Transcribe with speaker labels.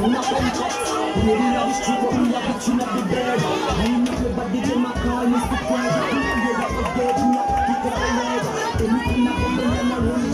Speaker 1: We not punch up. We love the street, but we love the chin of the bird. I make your body get my car, Mr. Pride. You got the bird, you not pick up the leg. Anything that comes in and I run